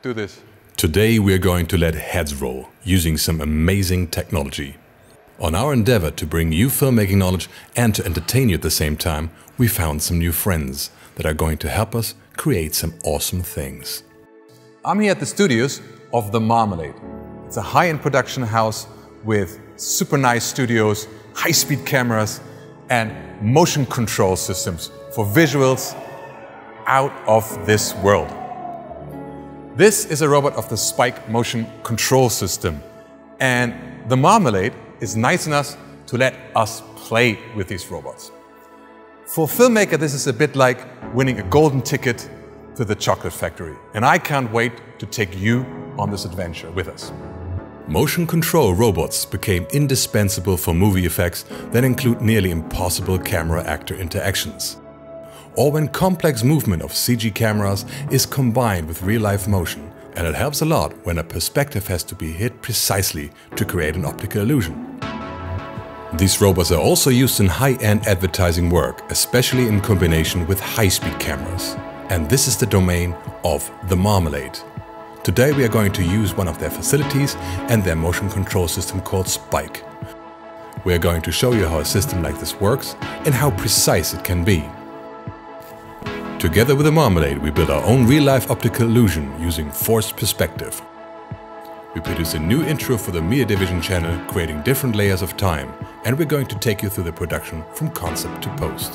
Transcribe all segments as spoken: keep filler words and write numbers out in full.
Do this. Today we are going to let heads roll using some amazing technology. On our endeavor to bring you filmmaking knowledge and to entertain you at the same time, we found some new friends that are going to help us create some awesome things. I'm here at the studios of the Marmalade. It's a high-end production house with super nice studios, high-speed cameras and motion control systems for visuals out of this world. This is a robot of the Spike motion control system, and the Marmalade is nice enough to let us play with these robots. For a filmmaker, this is a bit like winning a golden ticket to the chocolate factory, and I can't wait to take you on this adventure with us. Motion control robots became indispensable for movie effects that include nearly impossible camera-actor interactions, or when complex movement of C G cameras is combined with real-life motion, and it helps a lot when a perspective has to be hit precisely to create an optical illusion. These robots are also used in high-end advertising work, especially in combination with high-speed cameras. And this is the domain of the Marmalade. Today we are going to use one of their facilities and their motion control system called Spike. We are going to show you how a system like this works and how precise it can be. Together with the Marmalade, we built our own real-life optical illusion using forced perspective. We produced a new intro for the Media Division channel, creating different layers of time, and we're going to take you through the production from concept to post.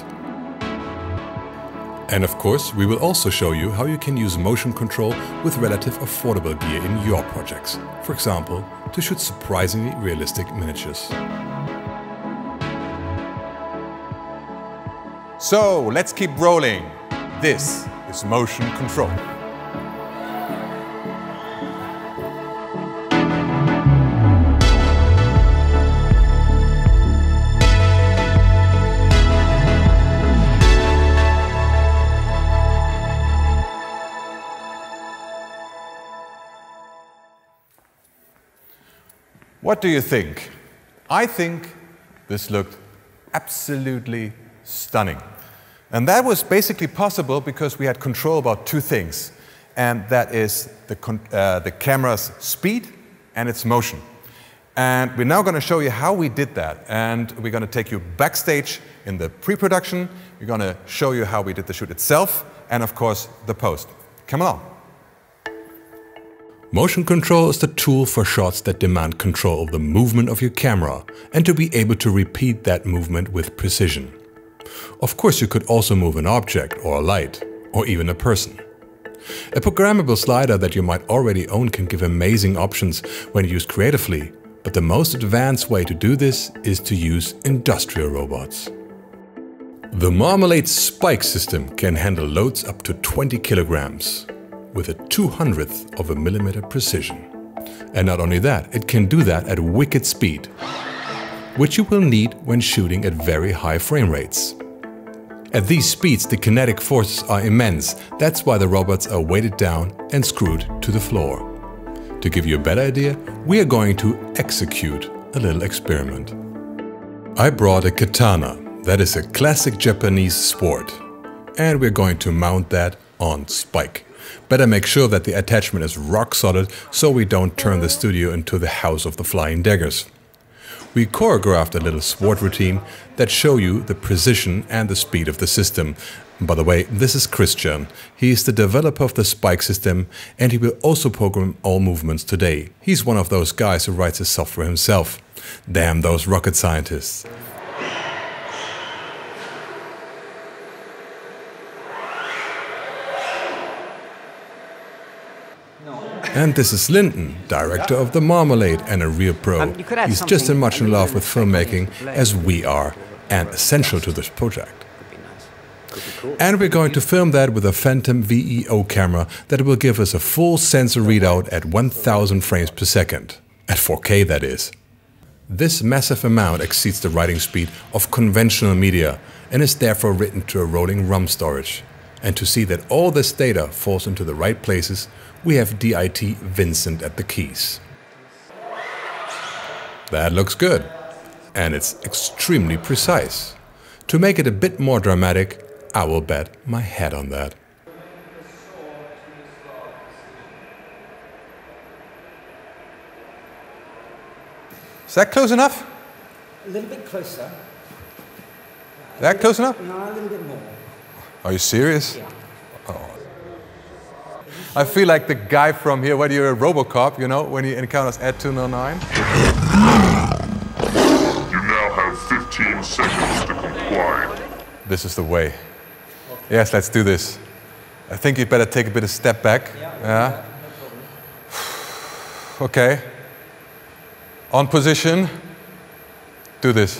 And of course, we will also show you how you can use motion control with relative affordable gear in your projects. For example, to shoot surprisingly realistic miniatures. So let's keep rolling. This is motion control. What do you think? I think this looked absolutely stunning. And that was basically possible because we had control about two things. And that is the, uh, the camera's speed and its motion. And we're now going to show you how we did that. And we're going to take you backstage in the pre-production. We're going to show you how we did the shoot itself. And of course, the post. Come along. Motion control is the tool for shots that demand control of the movement of your camera and to be able to repeat that movement with precision. Of course, you could also move an object or a light or even a person. A programmable slider that you might already own can give amazing options when used creatively, but the most advanced way to do this is to use industrial robots. The Marmalade Spike system can handle loads up to twenty kilograms. With a two hundredth of a millimeter precision. And not only that, it can do that at wicked speed, which you will need when shooting at very high frame rates. At these speeds, the kinetic forces are immense. That's why the robots are weighted down and screwed to the floor. To give you a better idea, we are going to execute a little experiment. I brought a katana, that is a classic Japanese sword, and we're going to mount that on Spike. Better make sure that the attachment is rock solid so we don't turn the studio into the house of the flying daggers. We choreographed a little sword routine that show you the precision and the speed of the system. By the way, this is Christian. He is the developer of the Spike system and he will also program all movements today. He's one of those guys who writes his software himself. Damn those rocket scientists. And this is Lyndon, director of the Marmalade and a real pro. Um, He's just as much in love with filmmaking as we are, and essential to this project. And we're going to film that with a Phantom V E O camera that will give us a full sensor readout at one thousand frames per second. At four K, that is. This massive amount exceeds the writing speed of conventional media and is therefore written to a rolling ROM storage. And to see that all this data falls into the right places, we have D I T Vincent at the keys. That looks good. And it's extremely precise. To make it a bit more dramatic, I will bet my head on that. that close enough? A little bit closer. That close enough? No, a little bit more. Are you serious? Yeah. Oh. I feel like the guy from here, when you're a RoboCop, you know, when he encounters Ed two oh nine. You now have fifteen seconds to comply. This is the way. Yes, let's do this. I think you'd better take a bit of step back. Yeah. Yeah. Okay. On position. Do this.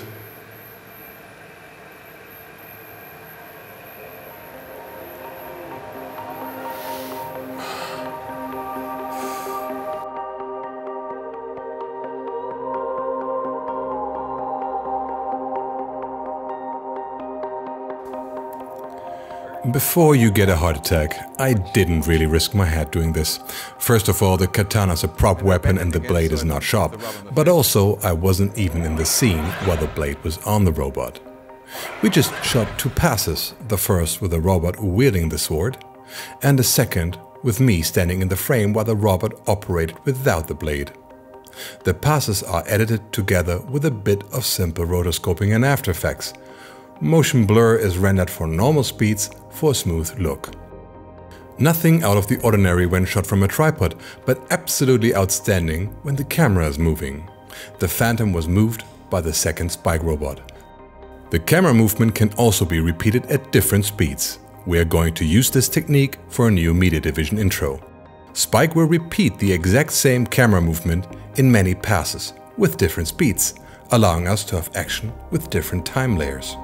Before you get a heart attack, I didn't really risk my head doing this. First of all, the katana is a prop weapon and the blade is not sharp. But also, I wasn't even in the scene while the blade was on the robot. We just shot two passes, the first with the robot wielding the sword, and the second with me standing in the frame while the robot operated without the blade. The passes are edited together with a bit of simple rotoscoping and After Effects. Motion blur is rendered for normal speeds for a smooth look. Nothing out of the ordinary when shot from a tripod, but absolutely outstanding when the camera is moving. The Phantom was moved by the second Spike robot. The camera movement can also be repeated at different speeds. We are going to use this technique for a new Media Division intro. Spike will repeat the exact same camera movement in many passes with different speeds, allowing us to have action with different time layers.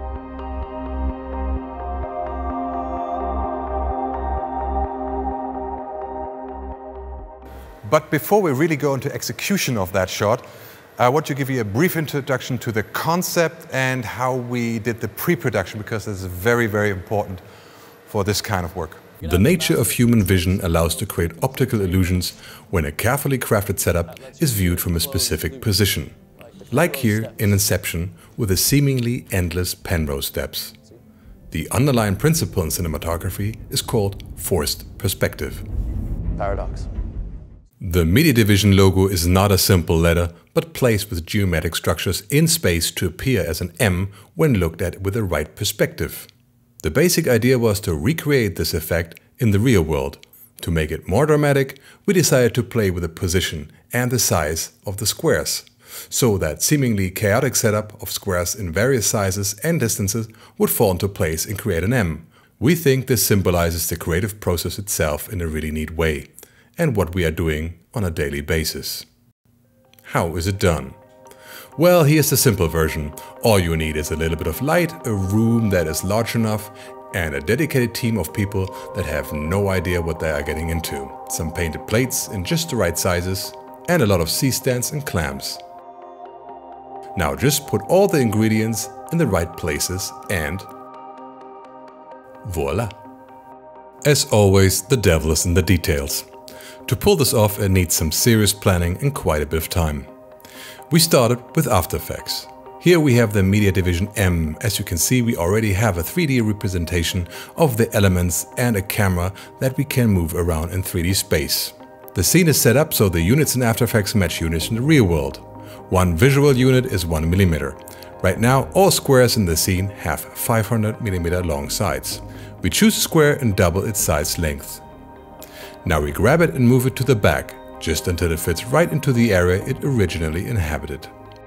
But before we really go into execution of that shot, I want to give you a brief introduction to the concept and how we did the pre-production, because this is very, very important for this kind of work. The nature of human vision allows to create optical illusions when a carefully crafted setup is viewed from a specific position. Like here in Inception with the seemingly endless Penrose steps. The underlying principle in cinematography is called forced perspective. Paradox. The Media Division logo is not a simple letter, but placed with geometric structures in space to appear as an M when looked at with the right perspective. The basic idea was to recreate this effect in the real world. To make it more dramatic, we decided to play with the position and the size of the squares, so that seemingly chaotic setup of squares in various sizes and distances would fall into place and create an M. We think this symbolizes the creative process itself in a really neat way, and what we are doing on a daily basis. How is it done? Well, here's the simple version. All you need is a little bit of light, a room that is large enough, and a dedicated team of people that have no idea what they are getting into. Some painted plates in just the right sizes, and a lot of C-stands and clamps. Now just put all the ingredients in the right places and voila! As always, the devil is in the details. To pull this off, it needs some serious planning and quite a bit of time. We started with After Effects. Here we have the Media Division M. As you can see, we already have a three D representation of the elements and a camera that we can move around in three D space. The scene is set up so the units in After Effects match units in the real world. One visual unit is one millimeter. Right now, all squares in the scene have five hundred millimeter long sides. We choose a square and double its side's length. Now we grab it and move it to the back, just until it fits right into the area it originally inhabited.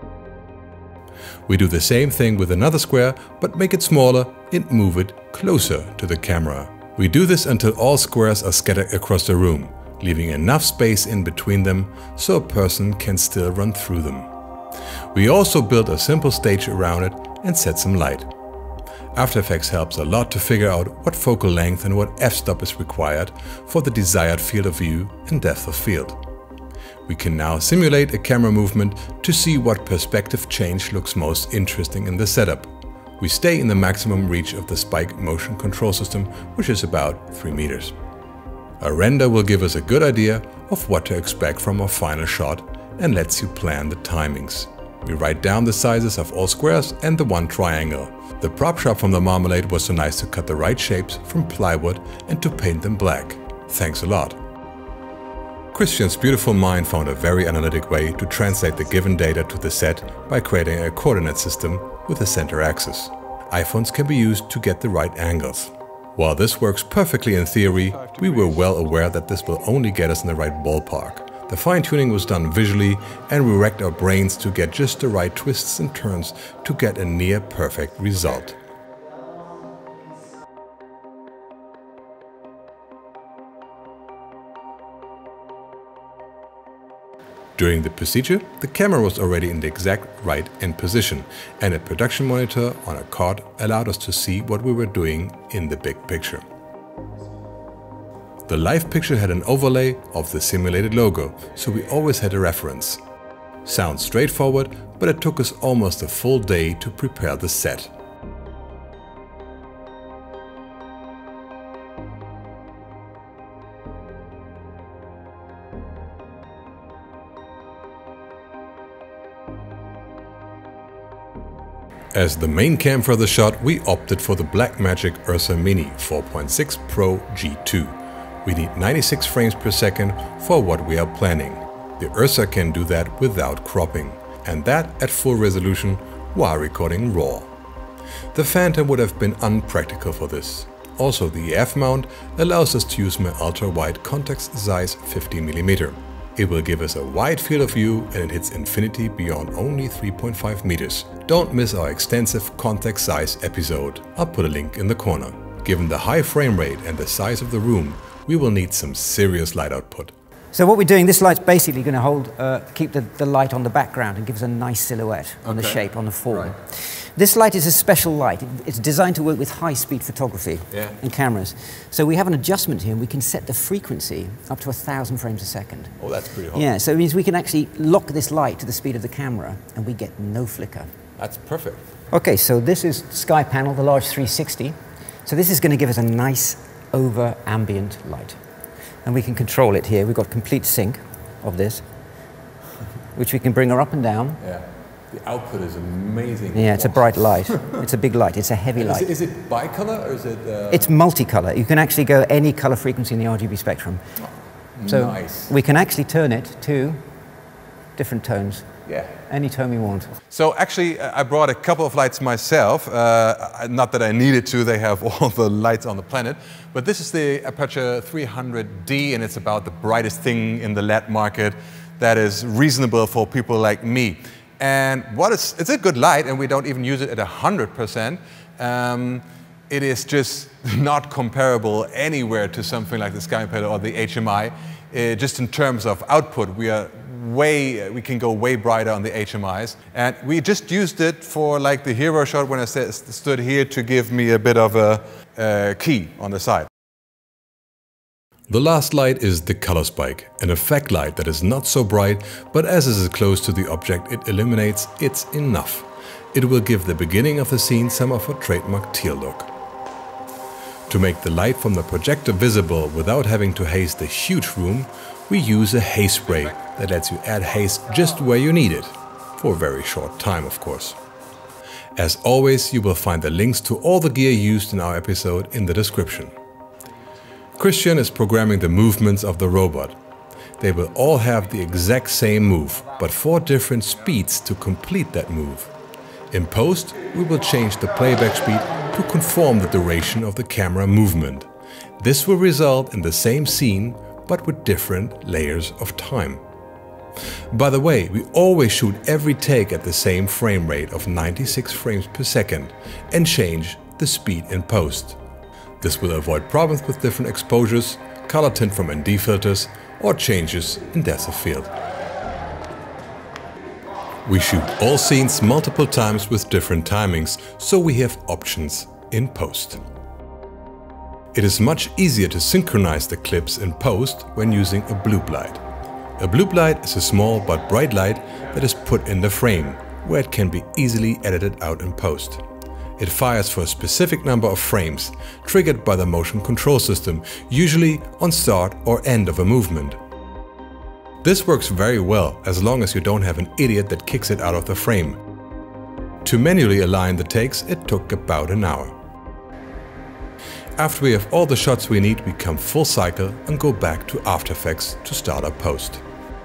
We do the same thing with another square, but make it smaller and move it closer to the camera. We do this until all squares are scattered across the room, leaving enough space in between them so a person can still run through them. We also build a simple stage around it and set some light. After Effects helps a lot to figure out what focal length and what f-stop is required for the desired field of view and depth of field. We can now simulate a camera movement to see what perspective change looks most interesting in the setup. We stay in the maximum reach of the Spike motion control system, which is about three meters. A render will give us a good idea of what to expect from our final shot and lets you plan the timings. We write down the sizes of all squares and the one triangle. The prop shop from the Marmalade was so nice to cut the right shapes from plywood and to paint them black. Thanks a lot. Christian's beautiful mind found a very analytic way to translate the given data to the set by creating a coordinate system with a center axis. iPhones can be used to get the right angles. While this works perfectly in theory, we were well aware that this will only get us in the right ballpark. The fine-tuning was done visually, and we racked our brains to get just the right twists and turns to get a near-perfect result. During the procedure, the camera was already in the exact right end position, and a production monitor on a card allowed us to see what we were doing in the big picture. The live picture had an overlay of the simulated logo, so we always had a reference. Sounds straightforward, but it took us almost a full day to prepare the set. As the main cam for the shot, we opted for the Blackmagic Ursa Mini four point six Pro G two. We need ninety-six frames per second for what we are planning. The Ursa can do that without cropping, and that at full resolution while recording RAW. The Phantom would have been unpractical for this. Also, the E F mount allows us to use my ultra-wide Contax Zeiss fifty millimeter. It will give us a wide field of view, and it hits infinity beyond only three point five meters. Don't miss our extensive Contax Zeiss episode. I'll put a link in the corner. Given the high frame rate and the size of the room, we will need some serious light output. So what we're doing, this light's basically going to hold, uh, keep the, the light on the background and give us a nice silhouette on Okay. the shape, on the form. Right. This light is a special light. It's designed to work with high-speed photography Yeah. and cameras. So we have an adjustment here, and we can set the frequency up to a thousand frames a second. Oh, that's pretty hot. Yeah, so it means we can actually lock this light to the speed of the camera, and we get no flicker. That's perfect. Okay, so this is Sky Panel, the large three sixty. So this is going to give us a nice over ambient light. And we can control it here. We've got complete sync of this, which we can bring her up and down. Yeah. The output is amazing. Yeah, it's a bright light. It's a big light. It's a heavy Is light. it, is it bicolor or is it... Uh... It's multicolor. You can actually go any color frequency in the R G B spectrum. Oh, So nice. we can actually turn it to different tones. Yeah. Any tone we want. So actually, uh, I brought a couple of lights myself. Uh, not that I needed to, they have all the lights on the planet. But this is the Aputure three hundred D, and it's about the brightest thing in the L E D market that is reasonable for people like me. And what is, it's a good light, and we don't even use it at one hundred percent. Um, it is just not comparable anywhere to something like the Sky Panel or the H M I. Uh, just in terms of output, we are way, we can go way brighter on the H M Is. And we just used it for like the hero shot when I st stood here to give me a bit of a uh, key on the side. The last light is the Colorspike, an effect light that is not so bright, but as it is close to the object it illuminates, it's enough. It will give the beginning of the scene some of a trademark teal look. To make the light from the projector visible without having to haze the huge room, we use a haze spray that lets you add haze just where you need it, for a very short time of course. As always, you will find the links to all the gear used in our episode in the description. Christian is programming the movements of the robot. They will all have the exact same move, but four different speeds to complete that move. In post, we will change the playback speed to conform the duration of the camera movement. This will result in the same scene, but with different layers of time. By the way, we always shoot every take at the same frame rate of ninety-six frames per second and change the speed in post. This will avoid problems with different exposures, color tint from N D filters, or changes in depth of field. We shoot all scenes multiple times with different timings, so we have options in post. It is much easier to synchronize the clips in post when using a bloop light. A bloop light is a small but bright light that is put in the frame, where it can be easily edited out in post. It fires for a specific number of frames, triggered by the motion control system, usually on start or end of a movement. This works very well as long as you don't have an idiot that kicks it out of the frame. To manually align the takes, it took about an hour. After we have all the shots we need, we come full cycle and go back to After Effects to start our post.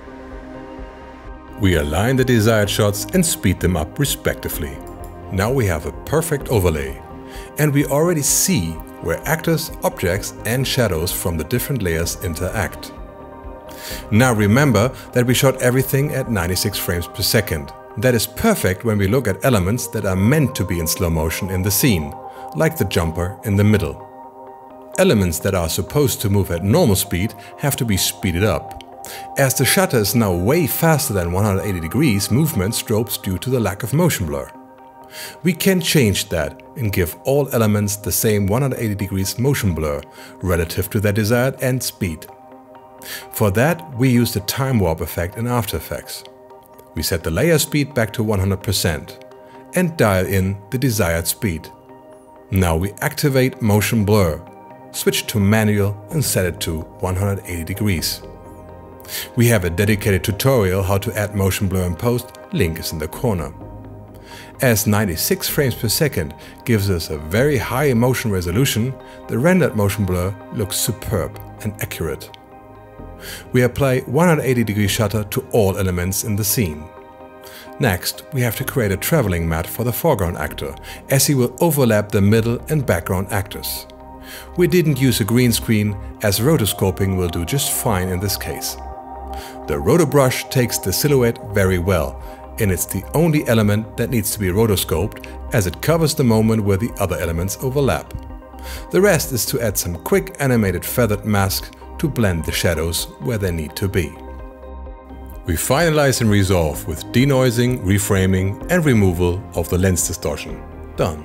We align the desired shots and speed them up respectively. Now we have a perfect overlay, and we already see where actors, objects and shadows from the different layers interact. Now remember that we shot everything at ninety-six frames per second. That is perfect when we look at elements that are meant to be in slow motion in the scene, like the jumper in the middle. Elements that are supposed to move at normal speed have to be speeded up. As the shutter is now way faster than one hundred eighty degrees, movement drops due to the lack of motion blur. We can change that and give all elements the same one hundred eighty degrees motion blur relative to their desired end speed. For that, we use the time warp effect in After Effects. We set the layer speed back to one hundred percent and dial in the desired speed. Now we activate motion blur, switch to manual and set it to one hundred eighty degrees. We have a dedicated tutorial how to add motion blur in post, link is in the corner. As ninety-six frames per second gives us a very high motion resolution, the rendered motion blur looks superb and accurate. We apply one hundred eighty degree shutter to all elements in the scene. Next, we have to create a traveling matte for the foreground actor, as he will overlap the middle and background actors. We didn't use a green screen, as rotoscoping will do just fine in this case. The roto brush takes the silhouette very well, and it's the only element that needs to be rotoscoped, as it covers the moment where the other elements overlap. The rest is to add some quick animated feathered masks to blend the shadows where they need to be. We finalize and resolve with denoising, reframing and removal of the lens distortion. Done.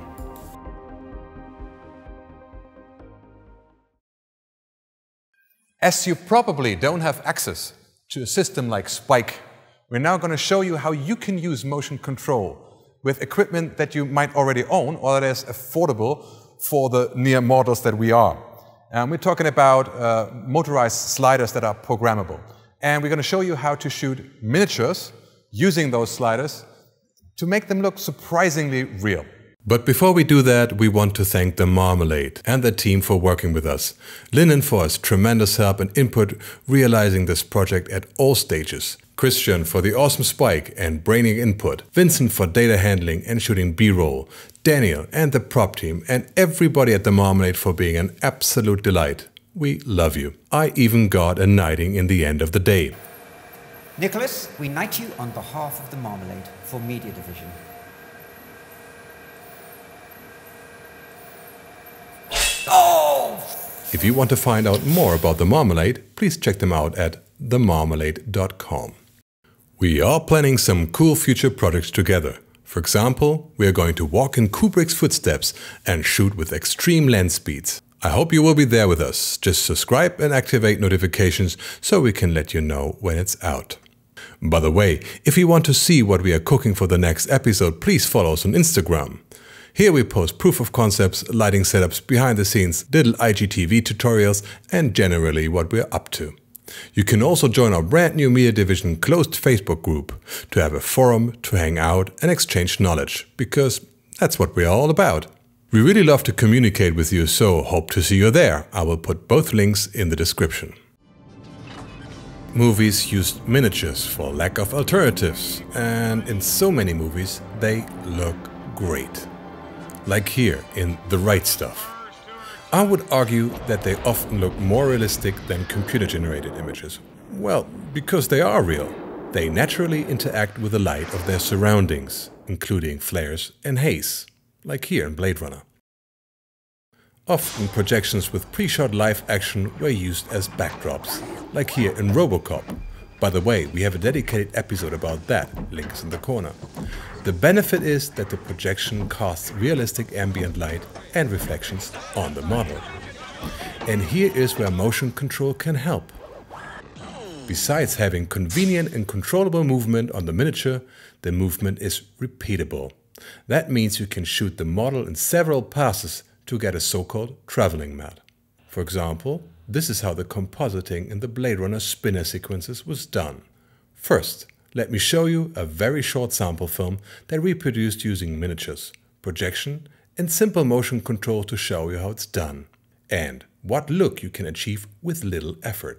As you probably don't have access to a system like Spike, we're now going to show you how you can use motion control with equipment that you might already own or that is affordable for the near models that we are. Um, we're talking about uh, motorized sliders that are programmable. And we're going to show you how to shoot miniatures using those sliders to make them look surprisingly real. But before we do that, we want to thank the Marmalade and their team for working with us. Lyndon for his tremendous help and input realizing this project at all stages. Christian for the awesome spike and brainy input. Vincent for data handling and shooting B-roll. Daniel and the prop team and everybody at the Marmalade for being an absolute delight. We love you. I even got a knighting in the end of the day. Nicholas, we knight you on behalf of the Marmalade for Media Division. Oh! If you want to find out more about the Marmalade, please check them out at the marmalade dot com. We are planning some cool future projects together. For example, we are going to walk in Kubrick's footsteps and shoot with extreme lens speeds. I hope you will be there with us. Just subscribe and activate notifications so we can let you know when it's out. By the way, if you want to see what we are cooking for the next episode, please follow us on Instagram. Here we post proof of concepts, lighting setups, behind the scenes, little I G T V tutorials and generally what we're up to. You can also join our brand new Media Division closed Facebook group to have a forum to hang out and exchange knowledge, because that's what we're all about. We really love to communicate with you, so hope to see you there. I will put both links in the description. Movies used miniatures for lack of alternatives, and in so many movies they look great. Like here in The Right Stuff. I would argue that they often look more realistic than computer-generated images. Well, because they are real. They naturally interact with the light of their surroundings, including flares and haze, like here in Blade Runner. Often projections with pre-shot live action were used as backdrops, like here in RoboCop. By the way, we have a dedicated episode about that, link is in the corner. The benefit is that the projection casts realistic ambient light and reflections on the model. And here is where motion control can help. Besides having convenient and controllable movement on the miniature, the movement is repeatable. That means you can shoot the model in several passes to get a so-called traveling matte. For example, this is how the compositing in the Blade Runner spinner sequences was done. First, let me show you a very short sample film that we produced using miniatures, projection and simple motion control to show you how it's done. and what look you can achieve with little effort.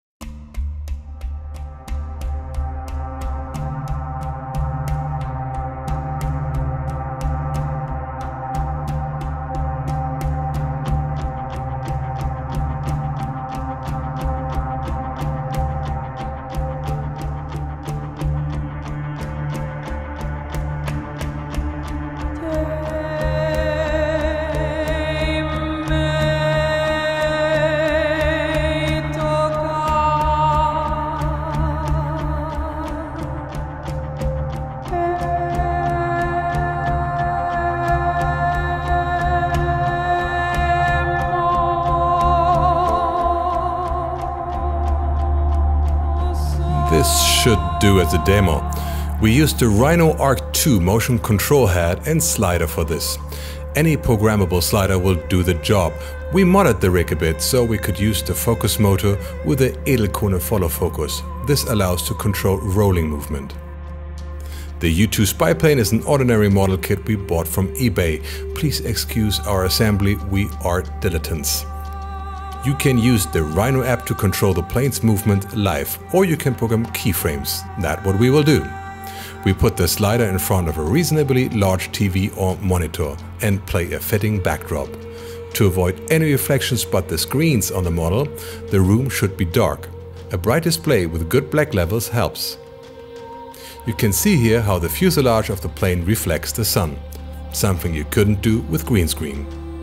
This should do as a demo. We used the Rhino Arc two motion control head and slider for this. Any programmable slider will do the job. We modded the rig a bit so we could use the focus motor with the Edelkone follow focus. This allows to control rolling movement. The U two spy plane is an ordinary model kit we bought from eBay. Please excuse our assembly, we are dilettantes. You can use the Rhino app to control the plane's movement live, or you can program keyframes. That's what we will do. We put the slider in front of a reasonably large T V or monitor and play a fitting backdrop. To avoid any reflections but the screens on the model, the room should be dark. A bright display with good black levels helps. You can see here how the fuselage of the plane reflects the sun, something you couldn't do with green screen.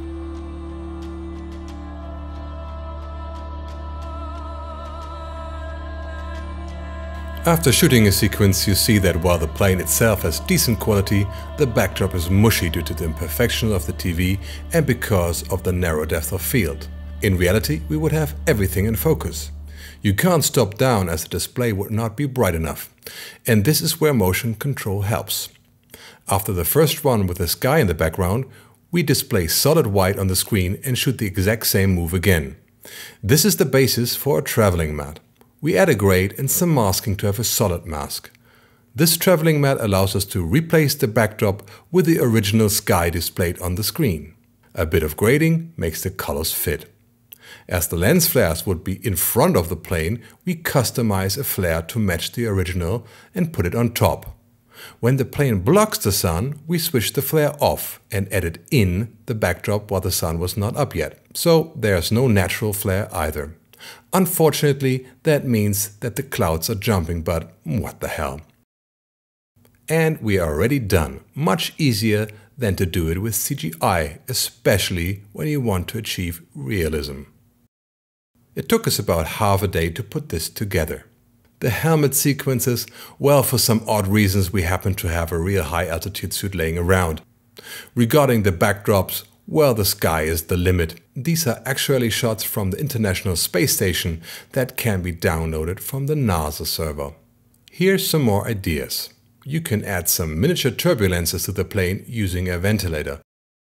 After shooting a sequence, you see that while the plane itself has decent quality, the backdrop is mushy due to the imperfections of the T V and because of the narrow depth of field. In reality, we would have everything in focus. You can't stop down as the display would not be bright enough. And this is where motion control helps. After the first run with the sky in the background, we display solid white on the screen and shoot the exact same move again. This is the basis for a traveling matte. We add a grade and some masking to have a solid mask. This traveling matte allows us to replace the backdrop with the original sky displayed on the screen. A bit of grading makes the colors fit. As the lens flares would be in front of the plane, we customize a flare to match the original and put it on top. When the plane blocks the sun, we switch the flare off and added in the backdrop while the sun was not up yet. So there's no natural flare either. Unfortunately, that means that the clouds are jumping, but what the hell. And we are already done. Much easier than to do it with C G I, especially when you want to achieve realism. It took us about half a day to put this together. The helmet sequences, well, for some odd reasons we happen to have a real high altitude suit laying around. Regarding the backdrops, well, the sky is the limit. These are actually shots from the International Space Station that can be downloaded from the NASA server. Here's some more ideas. You can add some miniature turbulences to the plane using a ventilator.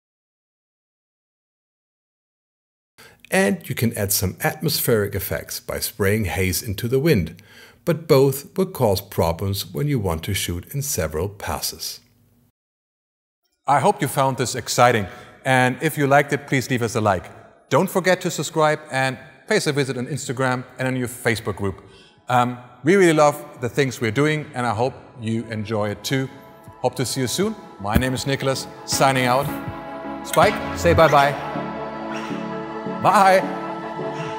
And you can add some atmospheric effects by spraying haze into the wind, but both will cause problems when you want to shoot in several passes. I hope you found this exciting. And if you liked it, please leave us a like. Don't forget to subscribe and pay us a visit on Instagram and on your Facebook group. Um, we really love the things we're doing and I hope you enjoy it too. Hope to see you soon. My name is Nicholas, signing out. Spike, say bye-bye. Bye.